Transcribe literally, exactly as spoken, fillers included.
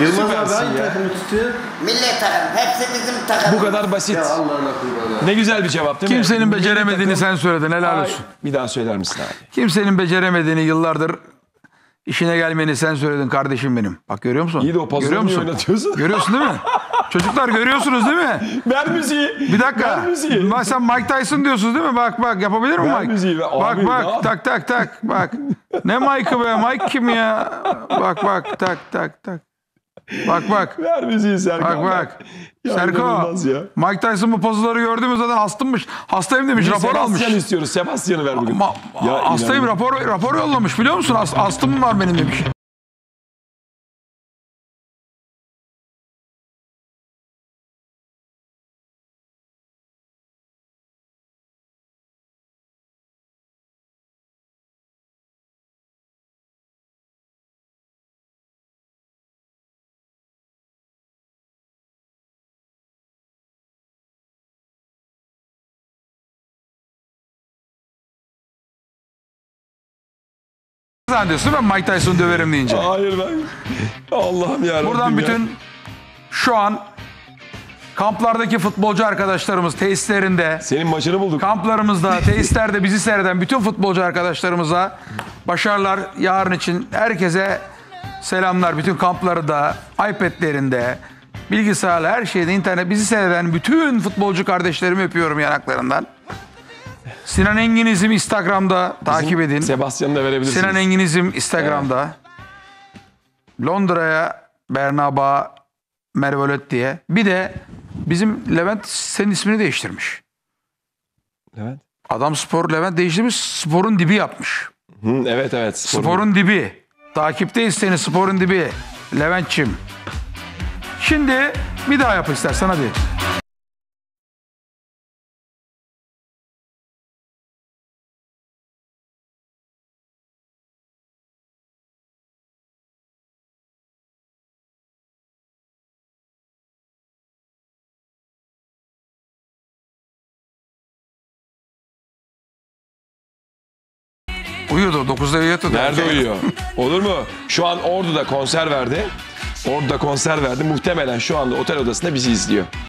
Yılmaz abi Süpersin hangi ya. takımı tutuyor? Millet takım. Hepsi bizim takım. Bu kadar basit. Ya Allah'ına kurban ya. Ne güzel bir cevap değil mi? Kimsenin beceremediğini Milli sen söyledin, helal Ay, olsun. bir daha söyler misin abi? Kimsenin beceremediğini yıllardır işine gelmeni sen söyledin kardeşim benim. Bak görüyor musun? İyi de o Görüyor pazarını musun? oynatıyorsun. Görüyorsun değil mi? Çocuklar görüyorsunuz değil mi? Ver müziği. Bir dakika. Ver müziği. Bak sen Mike Tyson diyorsunuz değil mi? Bak bak yapabilir mi Ver Mike? müziği be. Bak Abi, bak ne yap- tak tak tak bak. Ne Mike'ı be? Mike kim ya? Bak bak tak tak tak. Bak bak. Ver müziği Serkan. Bak bak. Ya Serko. inanılmaz ya. Mike Tyson bu pozları gördü mü zaten hastaymış. Hastayım demiş, rapor almış. Sebastian istiyoruz. Sebastian'ı ver bugün. Ma- Ya hastayım, inanılmaz. rapor rapor yollamış biliyor musun? Ast- astım var benim demiş. Zannediyorsun ben Mike Tyson'u döverim deyince. Hayır ben. Allah'ım yarabbim. Buradan ya. bütün şu an kamplardaki futbolcu arkadaşlarımız tesislerinde, Senin maçını bulduk. kamplarımızda, tesislerde bizi seyreden bütün futbolcu arkadaşlarımıza başarılar yarın için. Herkese selamlar. Bütün kampları da, iPad'lerinde, bilgisayarla, her şeyde, internet bizi seyreden bütün futbolcu kardeşlerimi öpüyorum yanaklarından. Sinan Enginizm Instagram'da takip edin. Sebastian'ı da verebilirsiniz. Sinan Enginizm Instagram'da. Londra'ya Bernaba Mervelet diye. Bir de bizim Levent senin ismini değiştirmiş. Evet. Adam Spor Levent değiştirmiş, Sporun Dibi yapmış. Hı, evet evet. Sporun. Sporun Dibi. Takipteyiz seni, Sporun Dibi. Levent'çim. Şimdi bir daha yap istersen hadi. Uyuyordu, dokuzda uyuyordu. Nerede uyuyor? Olur mu? Şu an Ordu'da konser verdi. Ordu'da konser verdi. Muhtemelen şu anda otel odasında bizi izliyor.